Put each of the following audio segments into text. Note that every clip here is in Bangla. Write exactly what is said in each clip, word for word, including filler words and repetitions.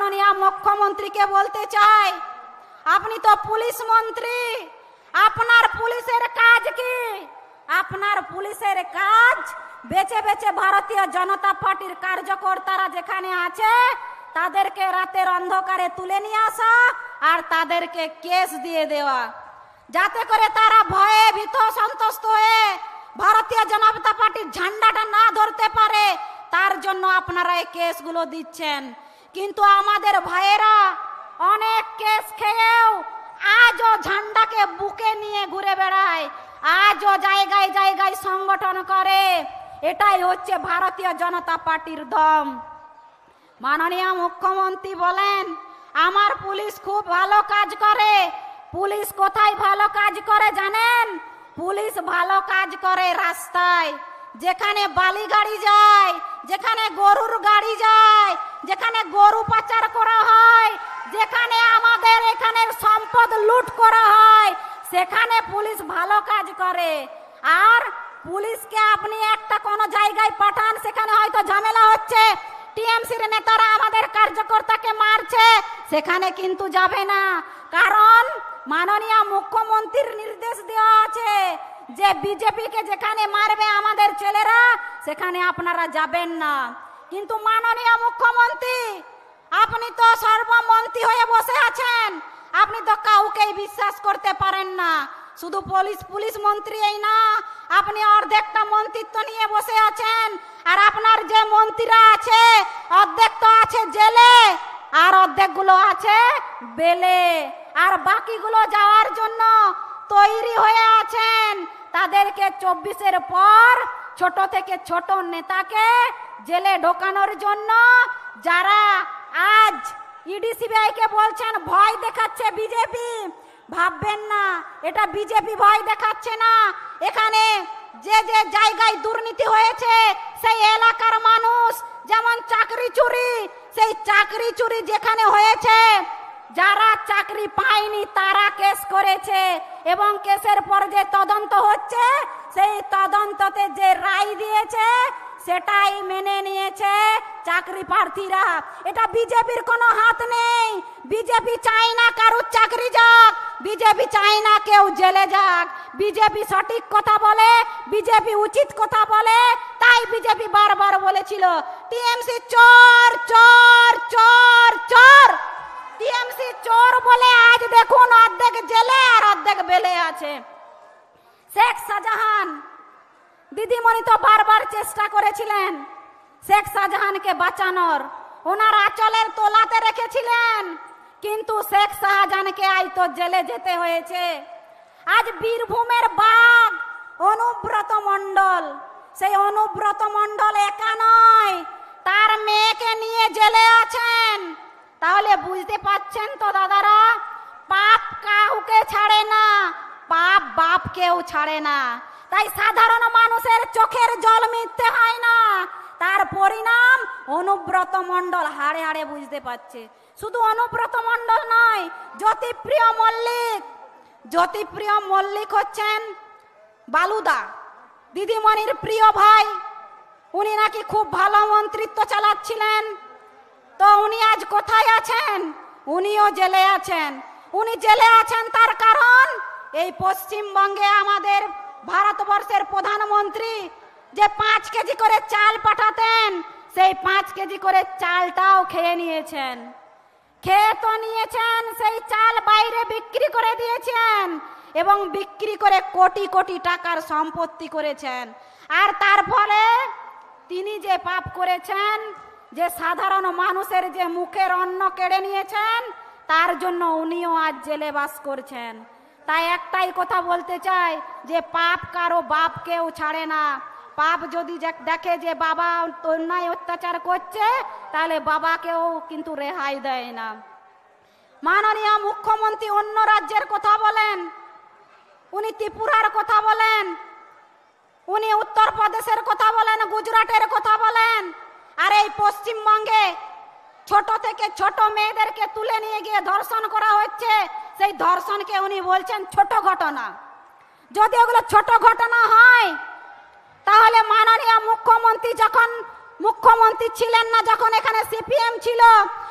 মাননীয় মুখ্যমন্ত্রীকে বলতে চাই, আপনি তো পুলিশ মন্ত্রী, আপনার পুলিশের কাজ কি? আপনার পুলিশের কাজ বেছে বেছে ভারতীয় জনতা পার্টির কার্যকর্তারা যেখানে আছে তাদেরকে রাতের অন্ধকারে তুলে নিয়ে আসা আর তাদেরকে কেস দিয়ে দেওয়া, যাতে করে তারা ভয়ে ভীত সন্তুষ্ট হয়ে ভারতীয় জনতা পার্টির ঝান্ডাটা না ধরতে পারে। তার জন্য আপনারা এই কেসগুলো দিচ্ছেন। কিন্তু আমাদের ভাইয়েরা অনেক কেস খেয়েও আজও ঝান্ডাকে বুকে নিয়ে ঘুরে বেড়ায়, আজও জায়গায় জায়গায় সংগঠন করে। এটাই হচ্ছে ভারতীয় জনতা পার্টির দম। মাননীয় মুখ্যমন্ত্রী বলেন আমার পুলিশ খুব ভালো কাজ করে। পুলিশ কোথায় ভালো কাজ করে জানেন? পুলিশ ভালো কাজ করে রাস্তায়, যেখানে বালি গাড়ি যায়, যেখানে গরুর গাড়ি যায়, যেখানে গরু পাচার করা হয়, যেখানে আমাদের এখানের সম্পদ লুট করা হয়, সেখানে পুলিশ ভালো কাজ করে। আর পুলিশকে আপনি একটা কোনো জায়গায় পাঠান, সেখানে হয়তো ঝামেলা হচ্ছে, টিএমসির নেতারা আমাদের কার্যকর্তাকে মারছে, সেখানে কিন্তু যাবে না। কারণ মাননীয় মুখ্যমন্ত্রীর নির্দেশ দেওয়া আছে যে বিজেপিকে যেখানে মারবে আমাদের ছেলেরা সেখানে আপনারা যাবেন না। কিন্তু মাননীয় মুখ্যমন্ত্রী আপনি তো সর্বমন্ত্রী হয়ে বসে আছেন, আপনি তো কাউকেই বিশ্বাস করতে পারেন না। শুধু পুলিশ পুলিশ মন্ত্রী এই না, আপনি অর্ধেকটা মন্ত্রিত্ব নিয়ে বসে আছেন। আর আপনার যে মন্ত্রীরা আছে অর্ধেক তো আছে জেলে আর অর্ধেক গুলো আছে বেলে, আর বাকিগুলো যাওয়ার জন্য তৈরি হয়ে আছেন। তাদেরকে চব্বিশের পর ছোট থেকে ছোট নেতাকে জেলে ঢোকানোর জন্য যারা আজ ইডি সিবিআই কে বলছেন ভয় দেখাচ্ছে বিজেপি, ভাববেন না এটা বিজেপি ভয় দেখাচ্ছে না। এখানে যে যে জায়গায় দুর্নীতি হয়েছে সেই এলাকার মানুষ, যেমন চাকরি চুরি, সেই চাকরি চুরি যেখানে হয়েছে যারা চাকরি পায়নি তারা কেস করেছে এবং কেসের পর যে তদন্ত হচ্ছে সেই তদন্ততে যে রায় দিয়েছে সেটাই মেনে নিয়েছে চাকরি প্রার্থীরা। এটা বিজেপির কোনো হাত নেই। বিজেপি চায় না কারুর চাকরি যাক, বিজেপি চায় না কেউ জেলে যাক। বিজেপি সঠিক কথা বলে, বিজেপি উচিত কথা বলে। তাই বিজেপি বারবার বলেছিল টিএমসি চোর চোর চোর চোর। টিএমসি চোর বলে আজ দেখুন অর্ধেক জেলে আর অর্ধেক বেলে আছে। শেখ শাহজাহান দিদিমণি তো বারবার চেষ্টা করেছিলেন শেখ শাহজাহানকে বাঁচানোর, ওনার আঁচলের তোলাতে রেখেছিলেন, কিন্তু শেখ শাহজাহানকে আজ তো জেলে যেতে হয়েছে। আজ বীরভূমের বাঘ অনুব্রত মণ্ডল, সেই অনুব্রত মণ্ডল একা নয়, তার মেয়েকে নিয়ে জেলে আছেন। তাহলে বুঝতে পাচ্ছেন তো দাদারা, পাপ কাউকে ছাড়ে না, পাপ বাপকেও ছাড়ে না। তাই সাধারণ মানুষের চোখের জল মিথ্যে হয় না, তার পরিণাম অনুব্রত মণ্ডল হাড়ে হাড়ে বুঝতে পারছে। শুধু অনুব্রত মণ্ডল নয়, জ্যোতিপ্রিয় মল্লিক। জ্যোতিপ্রিয় মল্লিক হচ্ছেন বালুদা দিদিমণির প্রিয় ভাই। উনি নাকি খুব ভালো মন্ত্রিত্ব চালাচ্ছিলেন, তো উনি আজ কোথায় আছেন? উনিও জেলে আছেন। উনি জেলে আছেন তার কারণ এই পশ্চিমবঙ্গে আমাদের ভারতবর্ষের প্রধানমন্ত্রী যে পাঁচ কেজি করে চাল পাঠাতেন, সেই পাঁচ কেজি করে চালটাও খেয়ে নিয়েছেন। খেয়ে তো নিয়েছেন, সেই চাল বাইরে বিক্রি করে দিয়েছেন এবং বিক্রি করে কোটি কোটি টাকার সম্পত্তি করেছেন। আর তার ফলে তিনি যে পাপ করেছেন, যে সাধারণ মানুষের যে মুখের অন্ন কেড়ে নিয়েছেন, তার জন্য উনিও আজ জেলে বাস করছেন। তাই একটাই কথা বলতে চাই যে পাপ কারো বাপকেও ছাড়ে না। পাপ যদি দেখে যে বাবা অন্যায় অত্যাচার করছে, তাহলে বাবাকেও কিন্তু রেহাই দেয় না। মাননীয় মুখ্যমন্ত্রী অন্য রাজ্যের কথা বলেন, উনি ত্রিপুরার কথা বলেন, উনি উত্তরপ্রদেশের কথা বলেন, গুজরাটের কথা বলেন, আর এই পশ্চিমবঙ্গে ছোট থেকে ছোট মেয়েদেরকে তুলে নিয়ে গিয়ে ধর্ষণ করা হচ্ছে, সেই ধর্ষণকে উনি বলছেন ছোট ঘটনা। যদি ওগুলো ছোট ঘটনা হয় তাহলে মাননীয় মুখ্যমন্ত্রী যখন মুখ্যমন্ত্রী ছিলেন না, যখন এখানে সিপিএম ছিল,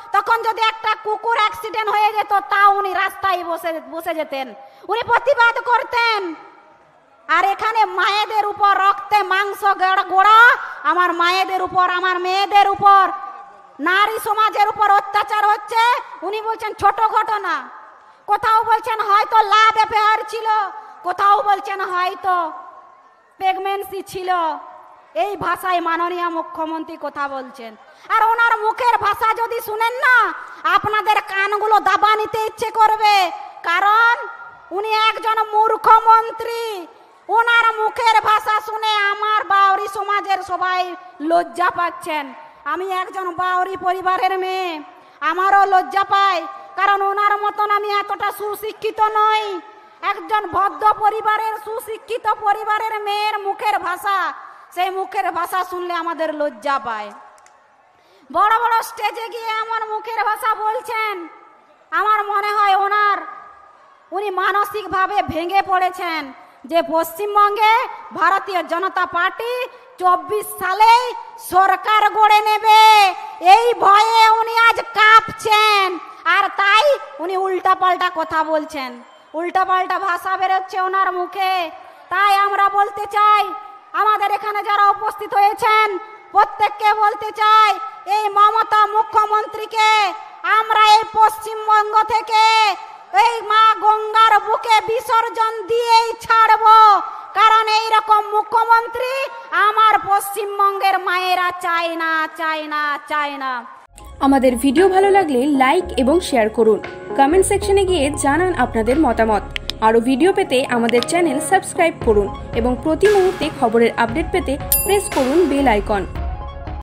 তখন যদি একটা কুকুর অ্যাক্সিডেন্ট হয়ে যেত তাও উনি রাস্তায় বসে বসে যেতেন, উনি প্রতিবাদ করতেন। আর এখানে মায়েদের উপর রক্তে মাংস গোড়া, আমার মায়েদের উপর, আমার মেয়েদের উপর, নারী সমাজের উপর অত্যাচার হচ্ছে, উনি বলছেন ছোট ঘটনা। কোথাও বলছেন হয়তো লাভ অ্যাফেয়ার ছিল, কোথাও বলছেন হয়তো প্রেগন্যান্সি ছিল। এই ভাষায় মাননীয় মুখ্যমন্ত্রী কথা বলছেন। আর ওনার মুখের ভাষা যদি শুনেন না, আপনাদের কানগুলো দাবা নিতে ইচ্ছে করবে, কারণ উনি একজন মূর্খমন্ত্রী। ওনার মুখের ভাষা শুনে আমার বাউরি সমাজের সবাই লজ্জা পাচ্ছেন। আমি একজন বাউরি পরিবারের মেয়ে, আমারও লজ্জা পায়, কারণ ওনার মতন আমি এতটা সুশিক্ষিত নই। একজন ভদ্র পরিবারের, সুশিক্ষিত পরিবারের মেয়ের মুখের ভাষা, সেই মুখের ভাষা শুনলে আমাদের লজ্জা পায়। বড় বড় স্টেজে গিয়ে আমার মুখের ভাষা বলছেন, আমার মনে হয় ওনার উনি মানসিকভাবে ভেঙে পড়েছেন যে পশ্চিমবঙ্গে ভারতীয় জনতা পার্টি চব্বিশ সালে সরকার গড়ে নেবে, এই ভয়ে উনি আজ কাঁপছেন। আর তাই উনি উল্টাপাল্টা কথা বলছেন, উল্টাপাল্টা ভাষা বেরোচ্ছে ওনার মুখে। তাই আমরা বলতে চাই, আমাদের এখানে যারা উপস্থিত হয়েছেন প্রত্যেককে বলতে চাই, এই মমতা মুখ্যমন্ত্রীকে আমরা এই পশ্চিমবঙ্গ থেকে এই মা গঙ্গার বুকে বিসর্জন দিয়েই ছাড়বো, কারণ এই রকম মুখ্যমন্ত্রী আমার পশ্চিমবঙ্গের মায়েরা চায় না, চায় না, চায় না। আমাদের ভিডিও ভালো লাগলে লাইক এবং শেয়ার করুন, কমেন্ট সেকশনে গিয়ে জানান আপনাদের মতামত। আরও ভিডিও পেতে আমাদের চ্যানেল সাবস্ক্রাইব করুন এবং প্রতি মুহূর্তে খবরের আপডেট পেতে প্রেস করুন বেল আইকন।